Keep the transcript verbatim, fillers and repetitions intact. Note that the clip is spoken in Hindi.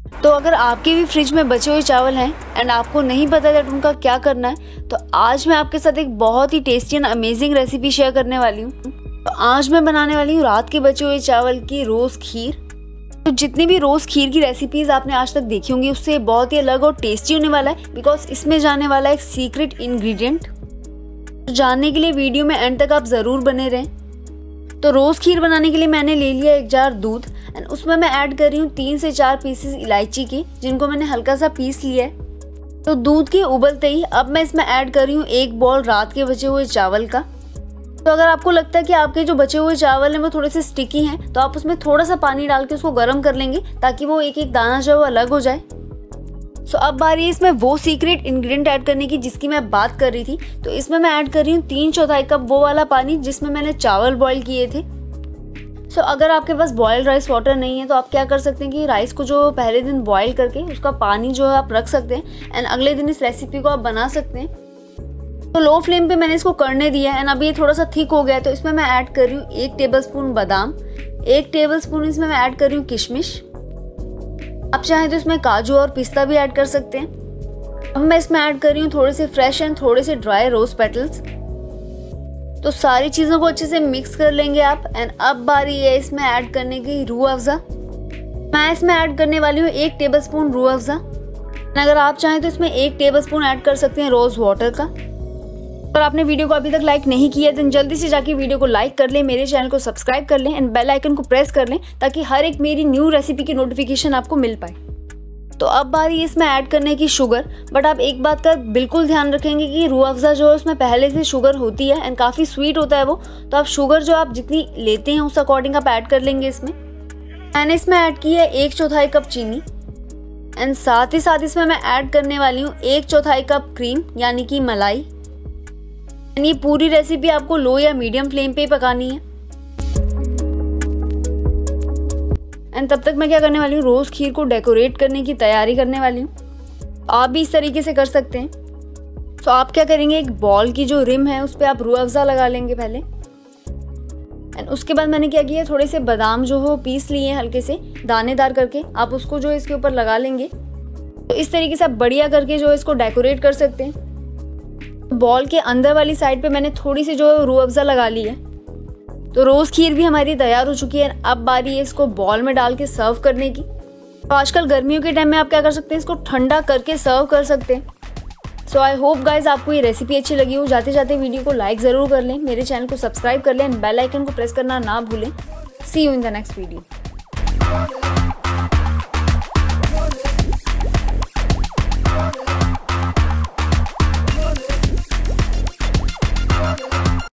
तो अगर आपके भी फ्रिज में बचे हुए चावल हैं एंड आपको नहीं पता दैट उनका क्या करना है, तो आज मैं आपके साथ एक बहुत ही tasty and amazing recipe share करने वाली हूँ। तो आज मैं बनाने वाली हूँ रात के बचे हुए चावल की रोज़ खीर। तो जितनी भी रोज़ खीर की रेसिपीज़ आपने आज तक देखी होंगी उससे बहुत ही अलग और टेस्टी होने वाला है, बिकॉज इसमें जाने वाला है एक सीक्रेट इंग्रेडिएंट। तो जानने के लिए वीडियो में एंड तक आप ज़रूर बने रहें। तो रोज़ खीर बनाने के लिए मैंने ले लिया एक जार दूध एंड उसमें मैं ऐड कर रही हूँ तीन से चार पीसेस इलायची के, जिनको मैंने हल्का सा पीस लिया है। तो दूध के उबलते ही अब मैं इसमें ऐड कर रही हूँ एक बॉल रात के बचे हुए चावल का। तो अगर आपको लगता है कि आपके जो बचे हुए चावल हैं वो थोड़े से स्टिकी हैं, तो आप उसमें थोड़ा सा पानी डाल के उसको गर्म कर लेंगे ताकि वो एक एक दाना जो है वो अलग हो जाए। सो अब बारी है इसमें वो सीक्रेट इंग्रेडिएंट ऐड करने की जिसकी मैं बात कर रही थी। तो इसमें मैं ऐड कर रही हूँ तीन चौथाई कप वो वाला पानी जिसमें मैंने चावल बॉईल किए थे। सो अगर आपके पास बॉइल्ड राइस वाटर नहीं है तो आप क्या कर सकते हैं कि राइस को जो पहले दिन बॉईल करके उसका पानी जो है आप रख सकते हैं एंड अगले दिन इस रेसिपी को आप बना सकते हैं। तो लो फ्लेम पे मैंने इसको करने दिया है एंड अभी ये थोड़ा सा थिक हो गया है। तो इसमें मैं ऐड कर रही हूँ एक टेबलस्पून बादाम, एक टेबलस्पून इसमें मैं ऐड कर रही हूँ किशमिश। आप चाहें तो इसमें काजू और पिस्ता भी ऐड कर सकते हैं। अब मैं इसमें ऐड कर रही हूँ थोड़े से फ्रेश एंड थोड़े से ड्राई रोज पेटल्स। तो सारी चीज़ों को अच्छे से मिक्स कर लेंगे आप एंड अब बारी है इसमें ऐड करने की रूह अफ़ज़ा। मैं इसमें ऐड करने वाली हूँ एक टेबलस्पून रूह अफ़ज़ा। अगर आप चाहें तो इसमें एक टेबलस्पून ऐड कर सकते हैं रोज़ वाटर का। अगर आपने वीडियो को अभी तक लाइक नहीं किया तो जल्दी से जाके वीडियो को लाइक कर लें, मेरे चैनल को सब्सक्राइब कर लें एंड बेल आइकन को प्रेस कर लें ताकि हर एक मेरी न्यू रेसिपी की नोटिफिकेशन आपको मिल पाए। तो अब बारी इसमें ऐड करने की शुगर। बट आप एक बात का बिल्कुल ध्यान रखेंगे कि रूह अफ़ज़ा जो है उसमें पहले से शुगर होती है एंड काफ़ी स्वीट होता है वो। तो आप शुगर जो आप जितनी लेते हैं उस अकॉर्डिंग आप ऐड कर लेंगे। इसमें मैंने इसमें ऐड की है एक चौथाई कप चीनी एंड साथ ही साथ इसमें मैं ऐड करने वाली हूँ एक चौथाई कप क्रीम यानी कि मलाई। ये पूरी रेसिपी आपको लो या मीडियम फ्लेम पे पकानी है। एंड तब तक मैं क्या करने वाली हूँ, रोज़ खीर को डेकोरेट करने की तैयारी करने वाली हूँ। आप भी इस तरीके से कर सकते हैं। तो आप क्या करेंगे, एक बॉल की जो रिम है उस पर आप रूह अफ़ज़ा लगा लेंगे पहले एंड उसके बाद मैंने क्या किया, थोड़े से बादाम जो हो पीस लिए हल्के से दानेदार करके, आप उसको जो इसके ऊपर लगा लेंगे। तो इस तरीके से आप बढ़िया करके जो इसको डेकोरेट कर सकते हैं। बॉल के अंदर वाली साइड पे मैंने थोड़ी सी जो है रूह अफ़ज़ा लगा ली है। तो रोज़ खीर भी हमारी तैयार हो चुकी है। अब बारी है इसको बॉल में डाल के सर्व करने की। तो आजकल गर्मियों के टाइम में आप क्या कर सकते हैं, इसको ठंडा करके सर्व कर सकते हैं। सो आई होप गाइज आपको ये रेसिपी अच्छी लगी हो। जाते जाते वीडियो को लाइक ज़रूर कर लें, मेरे चैनल को सब्सक्राइब कर लें एंड बेल आइकन को प्रेस करना ना भूलें। See you in the next video.